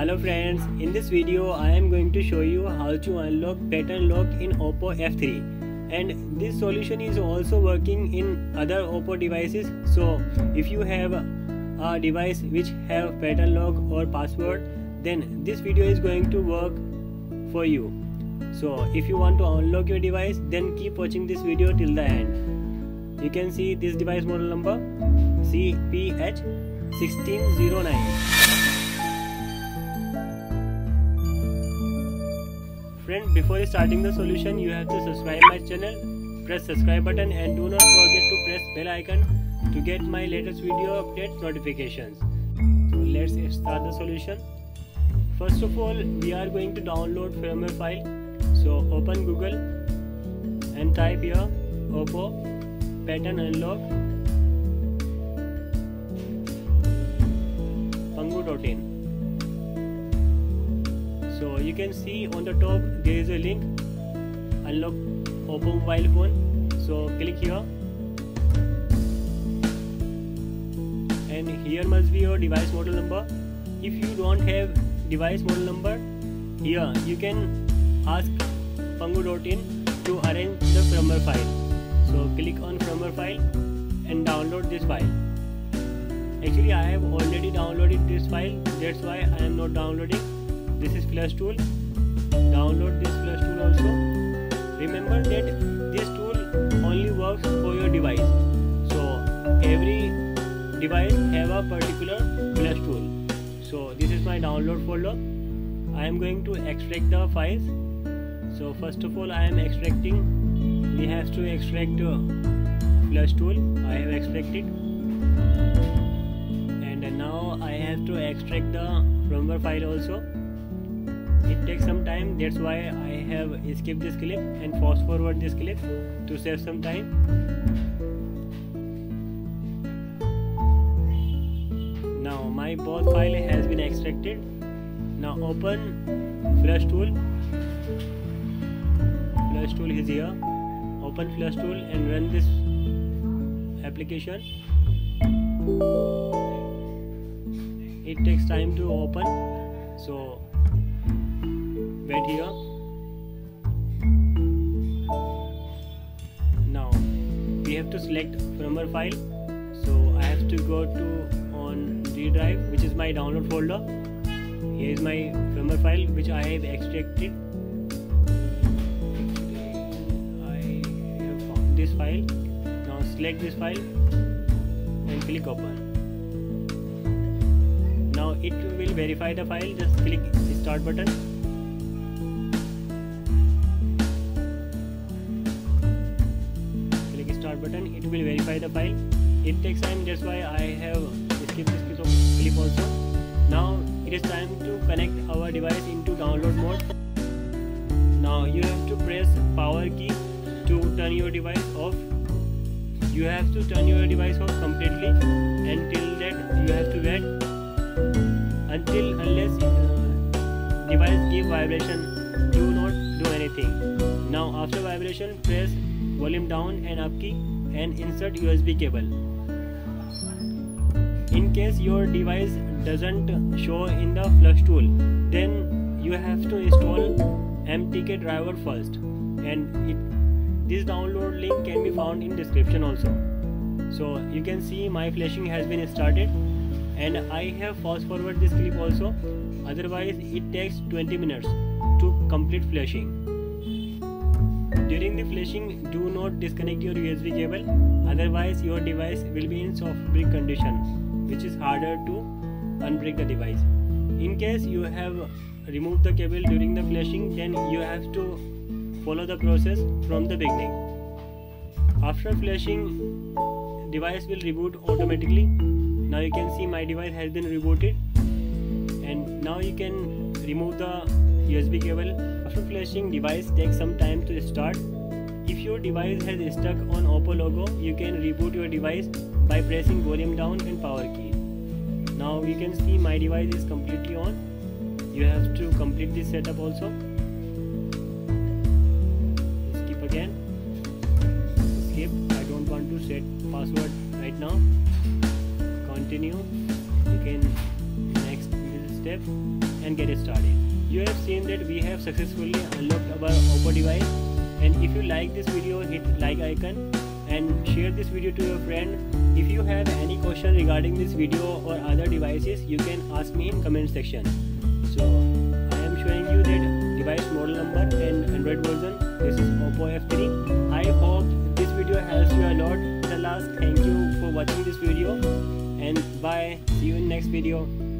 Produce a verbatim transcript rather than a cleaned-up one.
Hello friends, in this video I am going to show you how to unlock pattern lock in Oppo F three, and this solution is also working in other Oppo devices. So if you have a device which have pattern lock or password, then this video is going to work for you. So if you want to unlock your device, then keep watching this video till the end. You can see this device model number C P H one six zero nine. Friend, before starting the solution, you have to subscribe my channel, press subscribe button, and do not forget to press bell icon to get my latest video update notifications. So let's start the solution. First of all, we are going to download firmware file. So open Google and type here Oppo pattern unlock pangu dot in. So you can see on the top there is a link, unlock Oppo mobile phone. So click here, and here must be your device model number. If you don't have device model number, here you can ask pangu dot in to arrange the firmware file. So click on firmware file and download this file. Actually I have already downloaded this file, that's why I am not downloading. This is Flash tool. Download this Flash tool also. Remember that this tool only works for your device. So every device have a particular Flash tool. So this is my download folder. I am going to extract the files. So first of all I am extracting. We have to extract uh, Flash tool. I have extracted, and now I have to extract the firmware file also. It takes some time, that's why I have skipped this clip and fast forward this clip to save some time. Now my both file has been extracted. Now open Flash tool. Flash tool is here. Open Flash tool and run this application. It takes time to open, so wait here. Now we have to select firmware file. So I have to go to on D drive, which is my download folder. Here is my firmware file which I have extracted. I have found this file. Now select this file and click open. Now it will verify the file. Just click the start button. Click start button. It will verify the file. It takes time. That's why I have skipped this clip also. Now it is time to connect our device into download mode. Now you have to press power key to turn your device off. You have to turn your device off completely. Until that you have to wait until unless uh, device give vibration. Do not do anything. Now after vibration, press volume down and up key and insert U S B cable. In case your device doesn't show in the Flash tool, then you have to install M T K driver first, and it, this download link can be found in description also. So you can see my flashing has been started, and I have fast forward this clip also. Otherwise it takes twenty minutes to complete flashing. During the flashing, do not disconnect your U S B cable, otherwise your device will be in soft brick condition, which is harder to unbrick the device. In case you have removed the cable during the flashing, then you have to follow the process from the beginning. After flashing, device will reboot automatically. Now you can see my device has been rebooted, and now you can remove the U S B cable. After flashing, device takes some time to start. If your device has stuck on Oppo logo, you can reboot your device by pressing volume down and power key. Now you can see my device is completely on. You have to complete this setup also. Skip again. Skip. I don't want to set password right now. Continue. You can next step and get started. You have seen that we have successfully unlocked our Oppo device, and if you like this video, hit like icon and share this video to your friend. If you have any question regarding this video or other devices, you can ask me in comment section. So I am showing you that device model number and Android version. This is Oppo F three. I hope this video helps you a lot. The last thank you for watching this video, and bye. See you in next video.